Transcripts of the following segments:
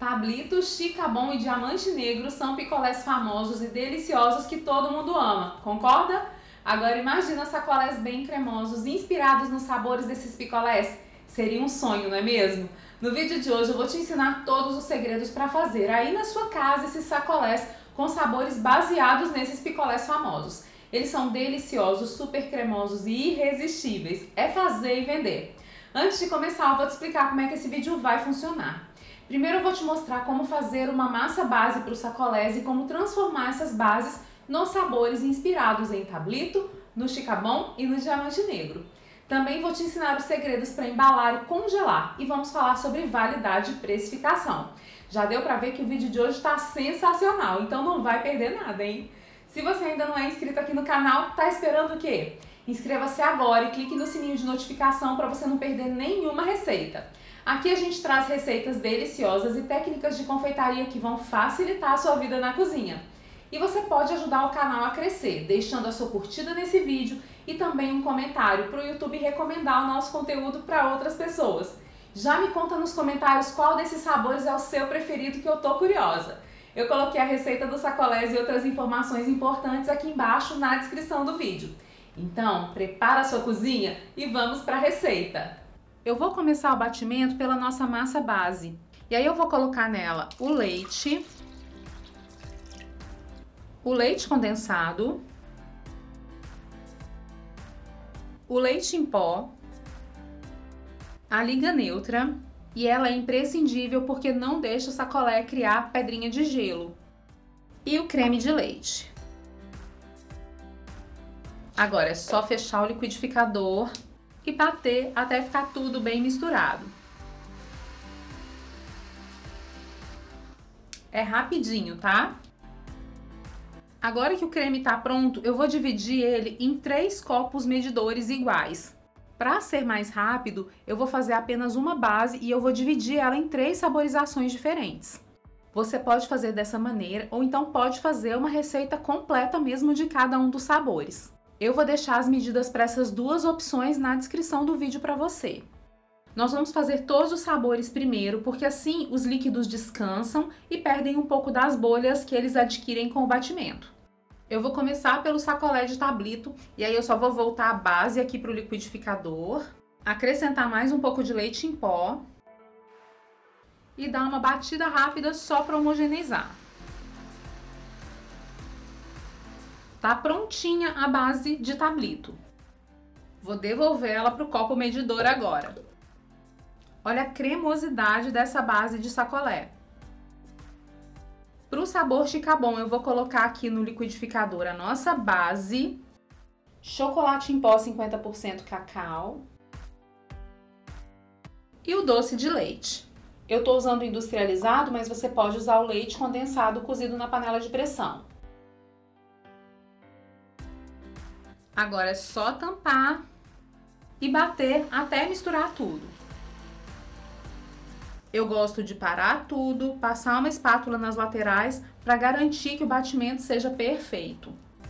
Tablito, Chicabon e Diamante Negro são picolés famosos e deliciosos que todo mundo ama, concorda? Agora imagina sacolés bem cremosos, inspirados nos sabores desses picolés. Seria um sonho, não é mesmo? No vídeo de hoje eu vou te ensinar todos os segredos para fazer aí na sua casa esses sacolés com sabores baseados nesses picolés famosos. Eles são deliciosos, super cremosos e irresistíveis. É fazer e vender. Antes de começar, eu vou te explicar como é que esse vídeo vai funcionar. Primeiro eu vou te mostrar como fazer uma massa base para os sacolés e como transformar essas bases nos sabores inspirados em Tablito, no Chicabon e no Diamante Negro. Também vou te ensinar os segredos para embalar e congelar e vamos falar sobre validade e precificação. Já deu para ver que o vídeo de hoje está sensacional, então não vai perder nada, hein? Se você ainda não é inscrito aqui no canal, tá esperando o quê? Inscreva-se agora e clique no sininho de notificação para você não perder nenhuma receita. Aqui a gente traz receitas deliciosas e técnicas de confeitaria que vão facilitar a sua vida na cozinha. E você pode ajudar o canal a crescer, deixando a sua curtida nesse vídeo e também um comentário para o YouTube recomendar o nosso conteúdo para outras pessoas. Já me conta nos comentários qual desses sabores é o seu preferido que eu tô curiosa. Eu coloquei a receita dos sacolés e outras informações importantes aqui embaixo na descrição do vídeo. Então, prepara a sua cozinha e vamos para a receita. Eu vou começar o batimento pela nossa massa base. E aí eu vou colocar nela o leite condensado, o leite em pó, a liga neutra, e ela é imprescindível porque não deixa o sacolé criar pedrinha de gelo, e o creme de leite. Agora é só fechar o liquidificador e bater até ficar tudo bem misturado. É rapidinho, tá? Agora que o creme tá pronto, eu vou dividir ele em 3 copos medidores iguais. Para ser mais rápido, eu vou fazer apenas uma base e eu vou dividir ela em 3 saborizações diferentes. Você pode fazer dessa maneira ou então pode fazer uma receita completa mesmo de cada um dos sabores. Eu vou deixar as medidas para essas duas opções na descrição do vídeo para você. Nós vamos fazer todos os sabores primeiro, porque assim os líquidos descansam e perdem um pouco das bolhas que eles adquirem com o batimento. Eu vou começar pelo sacolé de Tablito, e aí eu só vou voltar a base aqui para o liquidificador, acrescentar mais um pouco de leite em pó e dar uma batida rápida só para homogeneizar. Tá prontinha a base de Tablito. Vou devolver ela para o copo medidor agora. Olha a cremosidade dessa base de sacolé. Para o sabor Chicabon, eu vou colocar aqui no liquidificador a nossa base, chocolate em pó 50% cacau e o doce de leite. Eu estou usando o industrializado, mas você pode usar o leite condensado cozido na panela de pressão. Agora é só tampar e bater até misturar tudo. Eu gosto de parar tudo, passar uma espátula nas laterais para garantir que o batimento seja perfeito.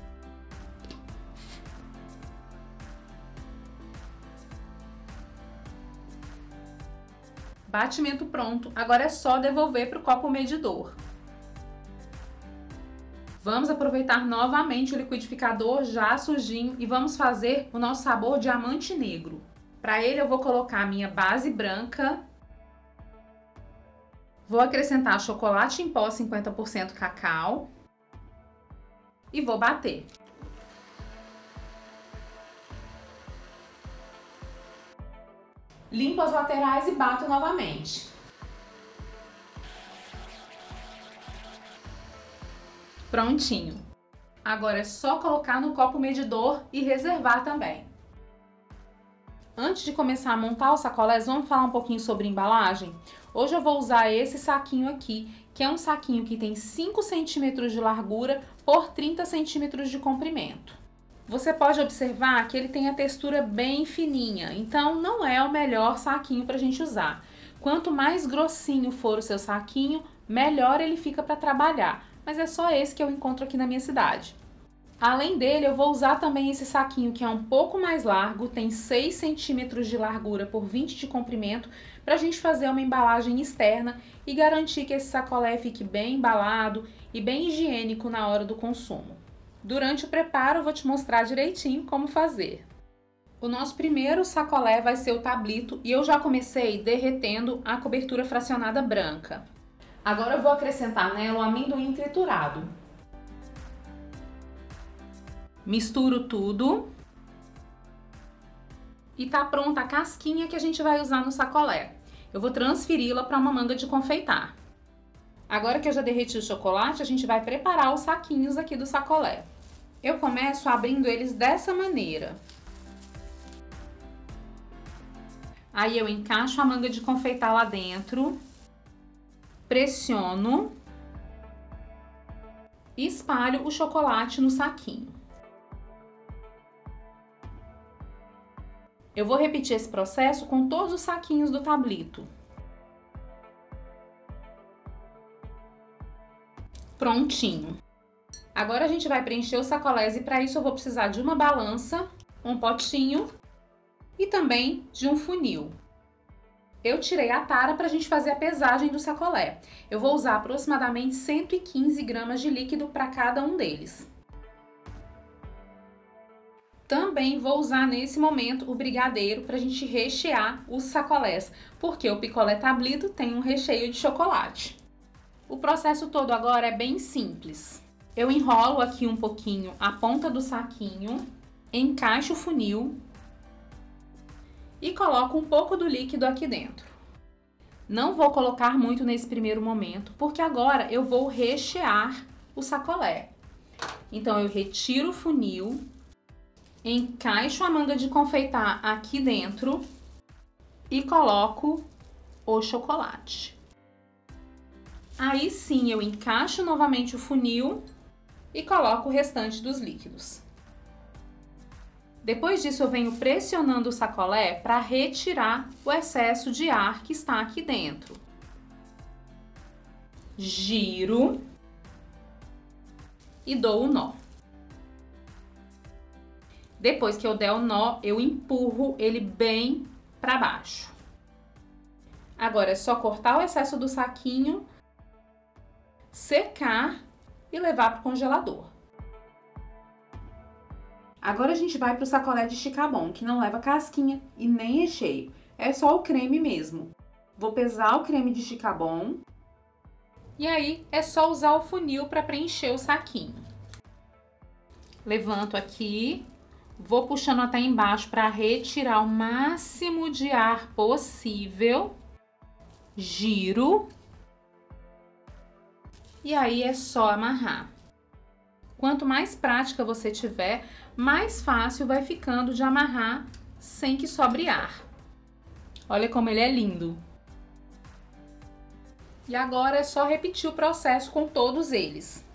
Batimento pronto, agora é só devolver para o copo medidor. Vamos aproveitar novamente o liquidificador já sujinho e vamos fazer o nosso sabor Diamante Negro. Para ele eu vou colocar a minha base branca. Vou acrescentar chocolate em pó 50% cacau e vou bater. Limpo as laterais e bato novamente. Prontinho. Agora é só colocar no copo medidor e reservar também. Antes de começar a montar os sacolés, vamos falar um pouquinho sobre embalagem? Hoje eu vou usar esse saquinho aqui, que é um saquinho que tem 5 centímetros de largura por 30 centímetros de comprimento. Você pode observar que ele tem a textura bem fininha, então não é o melhor saquinho para a gente usar. Quanto mais grossinho for o seu saquinho, melhor ele fica para trabalhar, mas é só esse que eu encontro aqui na minha cidade. Além dele, eu vou usar também esse saquinho que é um pouco mais largo, tem 6 centímetros de largura por 20 de comprimento, para a gente fazer uma embalagem externa e garantir que esse sacolé fique bem embalado e bem higiênico na hora do consumo. Durante o preparo, eu vou te mostrar direitinho como fazer. O nosso primeiro sacolé vai ser o tablito e eu já comecei derretendo a cobertura fracionada branca. Agora eu vou acrescentar nela o amendoim triturado. Misturo tudo e tá pronta a casquinha que a gente vai usar no sacolé. Eu vou transferi-la para uma manga de confeitar. Agora que eu já derreti o chocolate, a gente vai preparar os saquinhos aqui do sacolé. Eu começo abrindo eles dessa maneira. Aí eu encaixo a manga de confeitar lá dentro, pressiono e espalho o chocolate no saquinho. Eu vou repetir esse processo com todos os saquinhos do tablito. Prontinho. Agora a gente vai preencher os sacolés e para isso eu vou precisar de uma balança, um potinho e também de um funil. Eu tirei a tara para a gente fazer a pesagem do sacolé. Eu vou usar aproximadamente 115 gramas de líquido para cada um deles. Também vou usar nesse momento o brigadeiro para a gente rechear os sacolés, porque o picolé tablito tem um recheio de chocolate. O processo todo agora é bem simples. Eu enrolo aqui um pouquinho a ponta do saquinho, encaixo o funil e coloco um pouco do líquido aqui dentro. Não vou colocar muito nesse primeiro momento, porque agora eu vou rechear o sacolé. Então eu retiro o funil, encaixo a manga de confeitar aqui dentro e coloco o chocolate. Aí sim eu encaixo novamente o funil e coloco o restante dos líquidos. Depois disso eu venho pressionando o sacolé para retirar o excesso de ar que está aqui dentro. Giro e dou o nó. Depois que eu der o nó, eu empurro ele bem para baixo. Agora é só cortar o excesso do saquinho, secar e levar para o congelador. Agora a gente vai para o sacolé de chicabon, que não leva casquinha e nem recheio. É só o creme mesmo. Vou pesar o creme de chicabon e aí é só usar o funil para preencher o saquinho. Levanto aqui. Vou puxando até embaixo para retirar o máximo de ar possível. Giro. E aí é só amarrar. Quanto mais prática você tiver, mais fácil vai ficando de amarrar sem que sobre ar. Olha como ele é lindo. E agora é só repetir o processo com todos eles.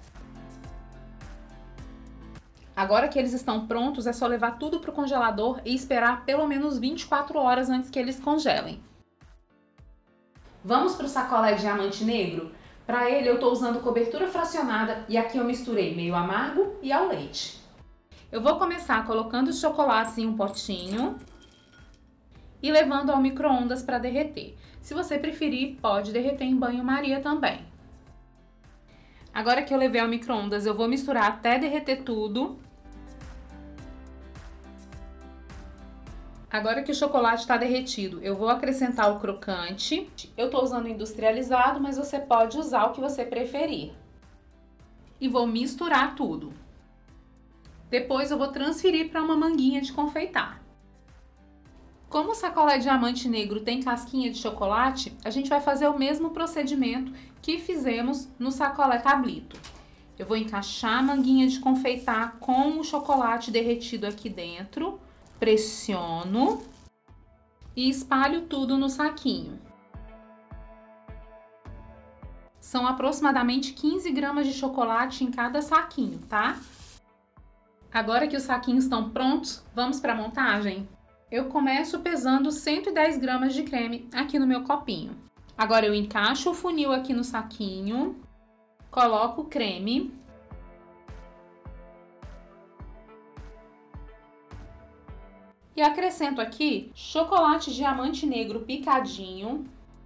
Agora que eles estão prontos, é só levar tudo para o congelador e esperar pelo menos 24 horas antes que eles congelem. Vamos para o sacolé diamante negro? Para ele eu estou usando cobertura fracionada e aqui eu misturei meio amargo e ao leite. Eu vou começar colocando os chocolates em um potinho e levando ao micro-ondas para derreter. Se você preferir, pode derreter em banho-maria também. Agora que eu levei ao micro-ondas, eu vou misturar até derreter tudo. Agora que o chocolate está derretido, eu vou acrescentar o crocante. Eu estou usando industrializado, mas você pode usar o que você preferir. E vou misturar tudo. Depois eu vou transferir para uma manguinha de confeitar. Como o sacolé diamante negro tem casquinha de chocolate, a gente vai fazer o mesmo procedimento que fizemos no sacolé tablito. Eu vou encaixar a manguinha de confeitar com o chocolate derretido aqui dentro. Pressiono e espalho tudo no saquinho. São aproximadamente 15 gramas de chocolate em cada saquinho, tá? Agora que os saquinhos estão prontos, vamos para a montagem? Eu começo pesando 110 gramas de creme aqui no meu copinho. Agora eu encaixo o funil aqui no saquinho, coloco o creme E acrescento aqui chocolate diamante negro picadinho.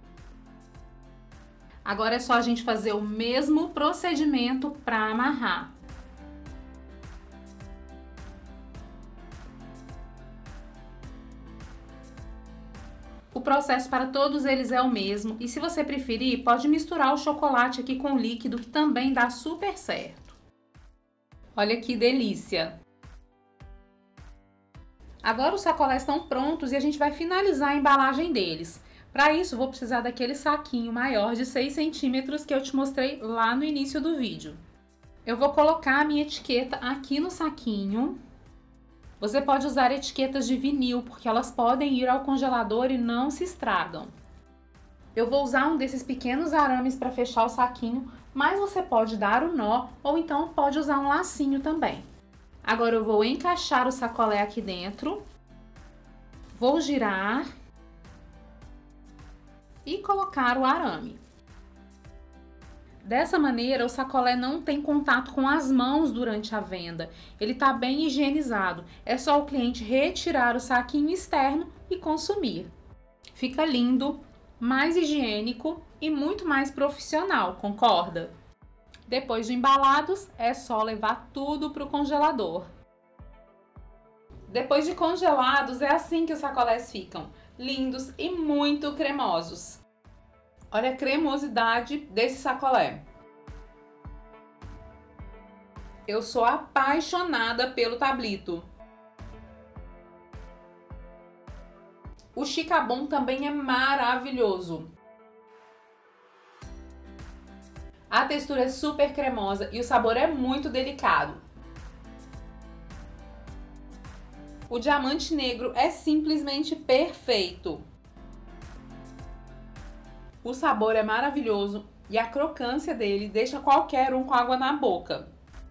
Agora é só a gente fazer o mesmo procedimento para amarrar. O processo para todos eles é o mesmo e se você preferir, pode misturar o chocolate aqui com o líquido que também dá super certo. Olha que delícia! Agora os sacolés estão prontos e a gente vai finalizar a embalagem deles. Para isso, vou precisar daquele saquinho maior de 6 centímetros que eu te mostrei lá no início do vídeo. Eu vou colocar a minha etiqueta aqui no saquinho. Você pode usar etiquetas de vinil, porque elas podem ir ao congelador e não se estragam. Eu vou usar um desses pequenos arames para fechar o saquinho, mas você pode dar um nó ou então pode usar um lacinho também. Agora eu vou encaixar o sacolé aqui dentro, vou girar e colocar o arame. Dessa maneira, o sacolé não tem contato com as mãos durante a venda. Ele está bem higienizado. É só o cliente retirar o saquinho externo e consumir. Fica lindo, mais higiênico e muito mais profissional, concorda? Depois de embalados, é só levar tudo para o congelador. Depois de congelados, é assim que os sacolés ficam, lindos e muito cremosos. Olha a cremosidade desse sacolé. Eu sou apaixonada pelo tablito. O Chicabon também é maravilhoso. A textura é super cremosa e o sabor é muito delicado. O diamante negro é simplesmente perfeito. O sabor é maravilhoso e a crocância dele deixa qualquer um com água na boca.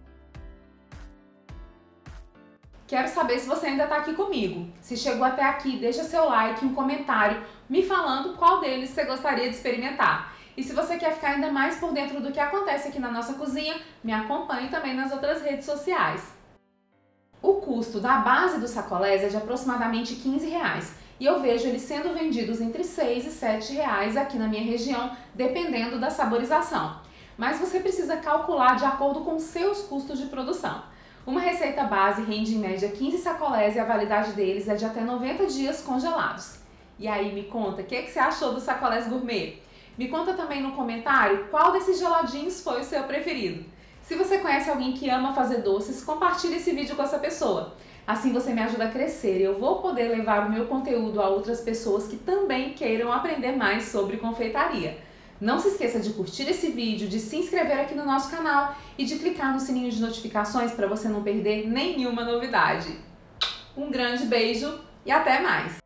Quero saber se você ainda está aqui comigo. Se chegou até aqui, deixa seu like e um comentário me falando qual deles você gostaria de experimentar. E se você quer ficar ainda mais por dentro do que acontece aqui na nossa cozinha, me acompanhe também nas outras redes sociais. O custo da base dos sacolés é de aproximadamente R$15 e eu vejo eles sendo vendidos entre R$6 e R$7 aqui na minha região, dependendo da saborização. Mas você precisa calcular de acordo com seus custos de produção. Uma receita base rende em média 15 sacolés e a validade deles é de até 90 dias congelados. E aí, me conta, o que você achou dos sacolés gourmet? Me conta também no comentário qual desses geladinhos foi o seu preferido. Se você conhece alguém que ama fazer doces, compartilhe esse vídeo com essa pessoa. Assim você me ajuda a crescer e eu vou poder levar o meu conteúdo a outras pessoas que também queiram aprender mais sobre confeitaria. Não se esqueça de curtir esse vídeo, de se inscrever aqui no nosso canal e de clicar no sininho de notificações para você não perder nenhuma novidade. Um grande beijo e até mais!